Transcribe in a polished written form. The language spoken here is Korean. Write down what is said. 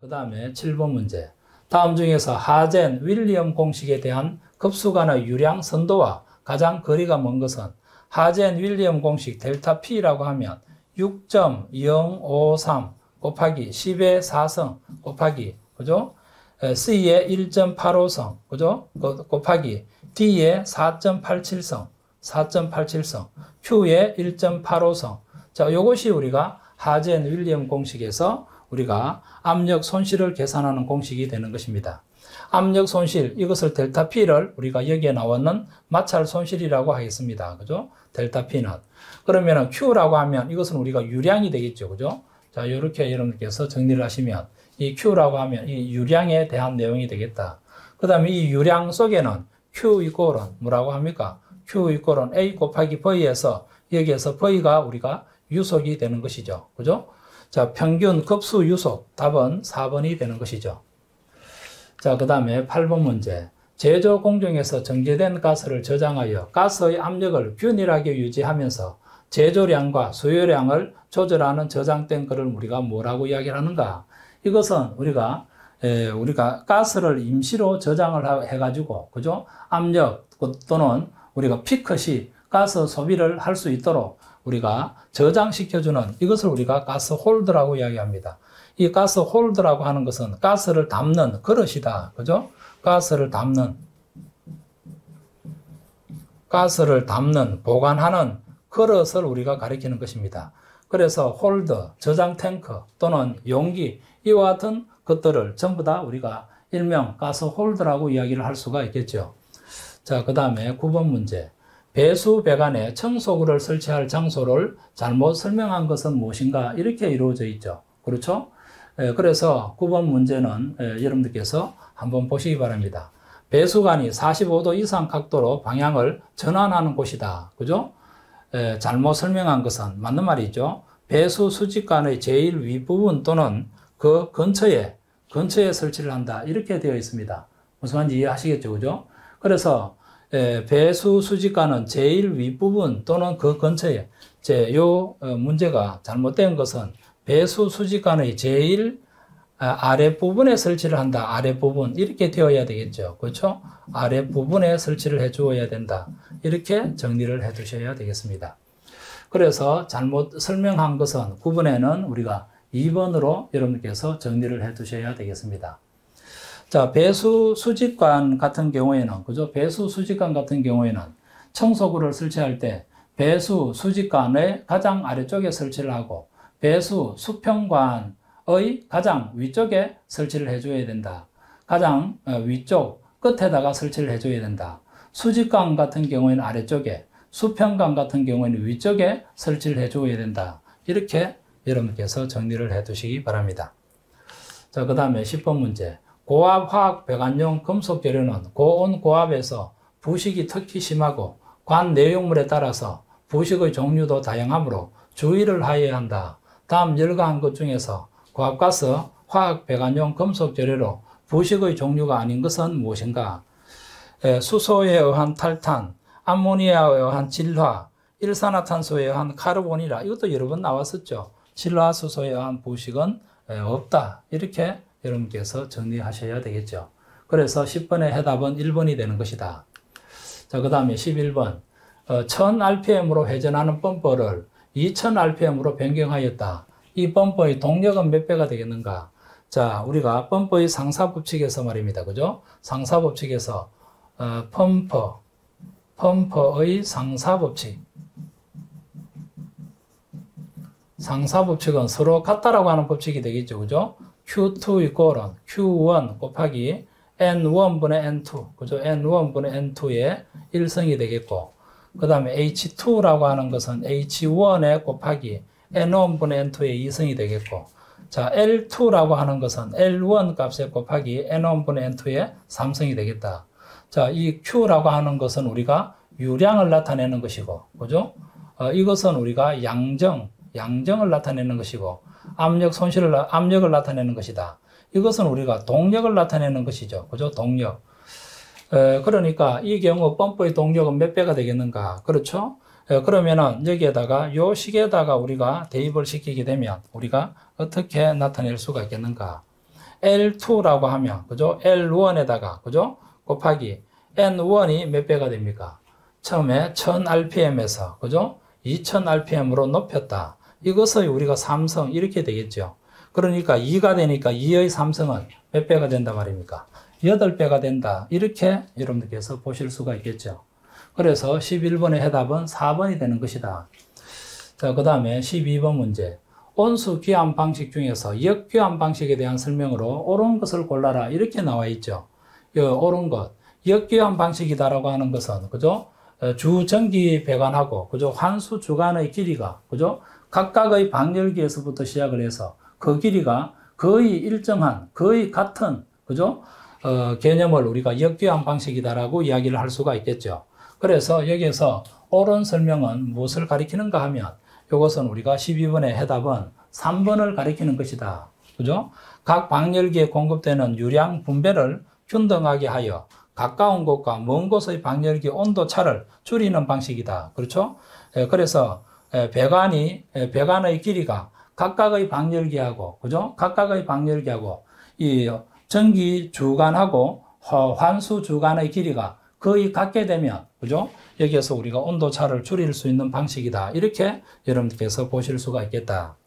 그 다음에 7번 문제. 다음 중에서 하젠 윌리엄 공식에 대한 급수 간의 유량 선도와 가장 거리가 먼 것은 하젠 윌리엄 공식 델타 P라고 하면 6.053 곱하기 10의 4성 곱하기 그죠? C의 1.85성 그죠? 곱하기 D의 4.87성 4.87성 Q의 1.85성 자, 요것이 우리가 하젠 윌리엄 공식에서 우리가 압력 손실을 계산하는 공식이 되는 것입니다. 압력 손실, 이것을 델타 P를 우리가 여기에 나오는 마찰 손실이라고 하겠습니다. 그죠? 델타 P는. 그러면 Q라고 하면 이것은 우리가 유량이 되겠죠. 그죠? 자, 이렇게 여러분께서 정리를 하시면 이 Q라고 하면 이 유량에 대한 내용이 되겠다. 그 다음에 이 유량 속에는 Q 이꼴은 뭐라고 합니까? Q 이꼴은 A 곱하기 V에서 여기에서 V가 우리가 유속이 되는 것이죠. 그죠? 자, 평균 급수 유속 답은 4번이 되는 것이죠. 자, 그 다음에 8번 문제. 제조 공정에서 정제된 가스를 저장하여 가스의 압력을 균일하게 유지하면서 제조량과 수요량을 조절하는 저장된 거를 우리가 뭐라고 이야기를 하는가? 이것은 우리가 가스를 임시로 저장을 해가지고, 그죠? 압력 또는 우리가 피크시 가스 소비를 할 수 있도록 우리가 저장시켜주는 이것을 우리가 가스 홀더라고 이야기합니다. 이 가스 홀더라고 하는 것은 가스를 담는 그릇이다. 그죠? 가스를 담는, 보관하는 그릇을 우리가 가리키는 것입니다. 그래서 홀더, 저장 탱크 또는 용기 이와 같은 것들을 전부 다 우리가 일명 가스 홀더라고 이야기를 할 수가 있겠죠. 자, 그 다음에 9번 문제. 배수 배관에 청소구를 설치할 장소를 잘못 설명한 것은 무엇인가? 이렇게 이루어져 있죠. 그렇죠? 그래서 9번 문제는 여러분들께서 한번 보시기 바랍니다. 배수관이 45도 이상 각도로 방향을 전환하는 곳이다. 그죠? 잘못 설명한 것은 맞는 말이죠. 배수 수직관의 제일 윗부분 또는 그 근처에 설치를 한다. 이렇게 되어 있습니다. 무슨 말인지 이해하시겠죠? 그죠? 그래서 배수 수직관은 제일 윗부분 또는 그 근처에 요 문제가 잘못된 것은 배수 수직관의 제일 아랫부분에 설치를 한다. 아랫부분 이렇게 되어야 되겠죠. 그렇죠? 아랫부분에 설치를 해 주어야 된다. 이렇게 정리를 해 두셔야 되겠습니다. 그래서 잘못 설명한 것은 9번에는 우리가 2번으로 여러분께서 정리를 해 두셔야 되겠습니다. 자, 배수 수직관 같은 경우에는, 그죠? 배수 수직관 같은 경우에는 청소구를 설치할 때 배수 수직관의 가장 아래쪽에 설치를 하고 배수 수평관의 가장 위쪽에 설치를 해줘야 된다. 가장 위쪽 끝에다가 설치를 해줘야 된다. 수직관 같은 경우에는 아래쪽에, 수평관 같은 경우에는 위쪽에 설치를 해줘야 된다. 이렇게 여러분께서 정리를 해 두시기 바랍니다. 자, 그 다음에 10번 문제. 고압 화학 배관용 금속 재료는 고온 고압에서 부식이 특히 심하고 관 내용물에 따라서 부식의 종류도 다양하므로 주의를 하여야 한다. 다음 열거한 것 중에서 고압가스 화학 배관용 금속 재료로 부식의 종류가 아닌 것은 무엇인가? 수소에 의한 탈탄, 암모니아에 의한 질화, 일산화탄소에 의한 카르보니라. 이것도 여러 번 나왔었죠. 질화, 수소에 의한 부식은 없다. 이렇게 여러분께서 정리하셔야 되겠죠. 그래서 10번의 해답은 1번이 되는 것이다. 자, 그 다음에 11번. 1000rpm으로 회전하는 펌퍼를 2000rpm으로 변경하였다. 이 펌퍼의 동력은 몇 배가 되겠는가? 자, 우리가 펌퍼의 상사법칙에서 말입니다. 그죠? 상사법칙에서 펌퍼의 상사법칙. 상사법칙은 서로 같다라고 하는 법칙이 되겠죠. 그죠? Q2 이꼴은 Q1 곱하기 N1분의 N2. 그죠? N1분의 N2의 1성이 되겠고, 그 다음에 H2라고 하는 것은 H1에 곱하기 N1분의 N2의 2성이 되겠고, 자, L2라고 하는 것은 L1 값에 곱하기 N1분의 N2의 3성이 되겠다. 자, 이 Q라고 하는 것은 우리가 유량을 나타내는 것이고, 그죠? 이것은 우리가 양정을 나타내는 것이고, 압력을 나타내는 것이다. 이것은 우리가 동력을 나타내는 것이죠. 그죠? 동력. 그러니까 이 경우 펌프의 동력은 몇 배가 되겠는가? 그렇죠? 그러면은 여기에다가 요 식에다가 우리가 대입을 시키게 되면 우리가 어떻게 나타낼 수가 있겠는가? L2라고 하면, 그죠? L1에다가, 그죠? 곱하기 N1이 몇 배가 됩니까? 처음에 1000rpm에서, 그죠? 2000rpm으로 높였다. 이것을 우리가 3성 이렇게 되겠죠. 그러니까 2가 되니까 2의 3성은 몇 배가 된다 말입니까? 8배가 된다. 이렇게 여러분들께서 보실 수가 있겠죠. 그래서 11번의 해답은 4번이 되는 것이다. 자, 그 다음에 12번 문제. 온수 귀환 방식 중에서 역귀환 방식에 대한 설명으로 옳은 것을 골라라. 이렇게 나와 있죠. 옳은 것. 역귀환 방식이다라고 하는 것은, 그죠? 주전기 배관하고, 그죠? 환수 주간의 길이가, 그죠? 각각의 방열기에서부터 시작을 해서 그 길이가 거의 일정한, 거의 같은, 그죠? 개념을 우리가 역귀환 방식이다라고 이야기를 할 수가 있겠죠. 그래서 여기에서 옳은 설명은 무엇을 가리키는가 하면 이것은 우리가 12번의 해답은 3번을 가리키는 것이다. 그죠? 각 방열기에 공급되는 유량 분배를 균등하게 하여 가까운 곳과 먼 곳의 방열기 온도 차를 줄이는 방식이다. 그렇죠? 그래서 배관의 길이가 각각의 방열기하고, 그죠? 각각의 방열기하고 이 전기 주간하고 환수 주간의 길이가 거의 같게 되면, 그죠? 여기에서 우리가 온도 차를 줄일 수 있는 방식이다. 이렇게 여러분들께서 보실 수가 있겠다.